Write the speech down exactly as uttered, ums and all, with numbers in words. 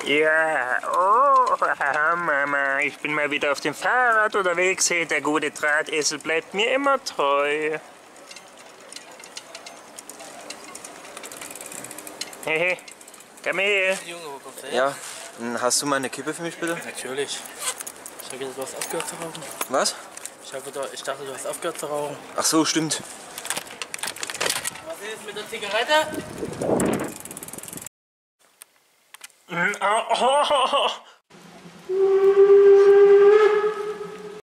Ja, oh, Mama, ich bin mal wieder auf dem Fahrrad unterwegs. Hey, der gute Drahtesel bleibt mir immer treu. Hehe, komm her. Junge, wo kommst du her? Ja, hast du mal eine Kippe für mich bitte? Natürlich. Ich habe gedacht, du hast aufgehört zu rauchen. Was? Ich, hab gedacht, ich dachte, du hast aufgehört zu rauchen. Ach so, stimmt. Was ist jetzt mit der Zigarette? Oh, oh, oh.